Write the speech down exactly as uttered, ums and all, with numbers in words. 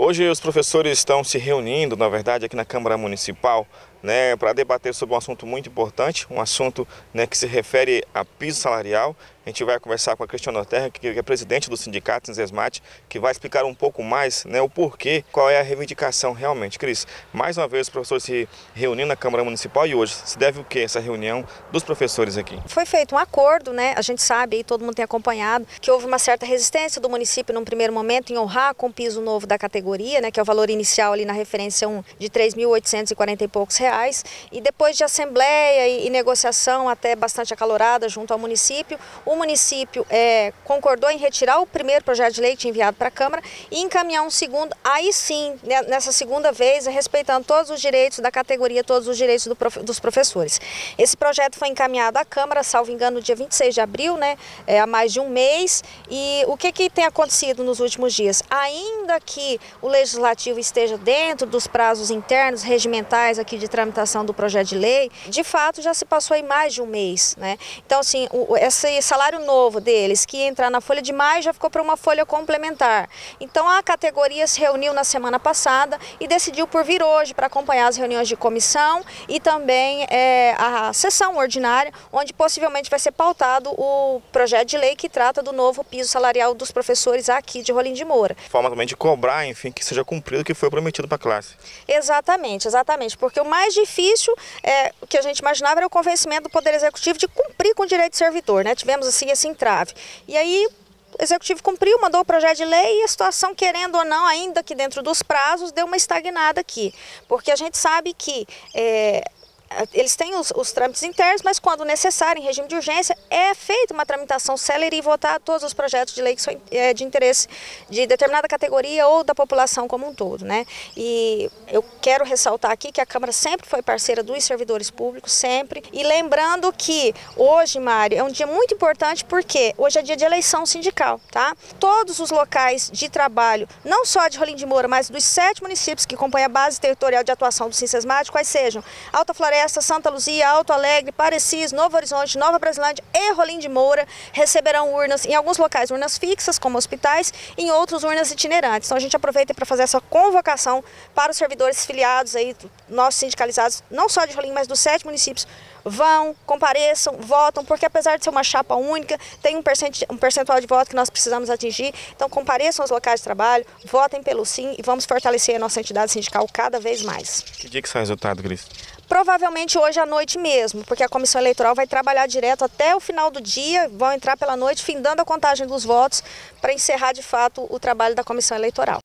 Hoje os professores estão se reunindo, na verdade, aqui na Câmara Municipal, né, para debater sobre um assunto muito importante, um assunto, né, que se refere a piso salarial. A gente vai conversar com a Cristiana Terra, que é presidente do sindicato Insesmat, que vai explicar um pouco mais, né, o porquê, qual é a reivindicação realmente. Cris, mais uma vez os professores se reunindo na Câmara Municipal e hoje se deve o que essa reunião dos professores aqui? Foi feito um acordo, né? A gente sabe, e todo mundo tem acompanhado, que houve uma certa resistência do município num primeiro momento em honrar com o piso novo da categoria, né, que é o valor inicial ali na referência um de três mil oitocentos e quarenta e poucos reais. E depois de assembleia e, e negociação até bastante acalorada junto ao município, o município é, concordou em retirar o primeiro projeto de lei que tinha enviado para a Câmara e encaminhar um segundo, aí sim, né, nessa segunda vez, respeitando todos os direitos da categoria, todos os direitos do prof, dos professores. Esse projeto foi encaminhado à Câmara, salvo engano, no dia vinte e seis de abril, né, é, há mais de um mês. E o que, que tem acontecido nos últimos dias? Ainda que o Legislativo esteja dentro dos prazos internos, regimentais aqui de tramitação do projeto de lei, de fato já se passou aí mais de um mês, né? Então, assim, o, esse salário novo deles, que ia entrar na folha de maio, já ficou para uma folha complementar. Então, a categoria se reuniu na semana passada e decidiu por vir hoje para acompanhar as reuniões de comissão e também é, a sessão ordinária, onde possivelmente vai ser pautado o projeto de lei que trata do novo piso salarial dos professores aqui de Rolim de Moura. Forma também de cobrar, enfim, que seja cumprido o que foi prometido para a classe. Exatamente, exatamente, porque o mais difícil, é, o que a gente imaginava era o convencimento do Poder Executivo de cumprir com o direito do servidor, né? Tivemos assim esse entrave. E aí o Executivo cumpriu, mandou o projeto de lei e a situação, querendo ou não, ainda que dentro dos prazos, deu uma estagnada aqui. Porque a gente sabe que é, eles têm os, os trâmites internos, mas quando necessário, em regime de urgência, é feita uma tramitação célere e votar todos os projetos de lei que são é, de interesse de determinada categoria ou da população como um todo, né? E eu quero ressaltar aqui que a Câmara sempre foi parceira dos servidores públicos, sempre. E lembrando que hoje, Mari, é um dia muito importante porque hoje é dia de eleição sindical, tá? Todos os locais de trabalho, não só de Rolim de Moura, mas dos sete municípios que compõem a base territorial de atuação do Insesmat, quais sejam Alta Floresta, Santa Luzia, Alto Alegre, Parecis, Novo Horizonte, Nova Brasilândia e Rolim de Moura receberão urnas, em alguns locais urnas fixas, como hospitais, em outros urnas itinerantes. Então a gente aproveita para fazer essa convocação para os servidores filiados, aí, nossos sindicalizados, não só de Rolim, mas dos sete municípios. Vão, compareçam, votam, porque apesar de ser uma chapa única, tem um percentual de voto que nós precisamos atingir. Então compareçam aos locais de trabalho, votem pelo sim e vamos fortalecer a nossa entidade sindical cada vez mais. Que dia que sai o resultado, Cris? Provavelmente hoje à noite mesmo, porque a comissão eleitoral vai trabalhar direto até o final do dia, vão entrar pela noite, findando a contagem dos votos, para encerrar de fato o trabalho da comissão eleitoral.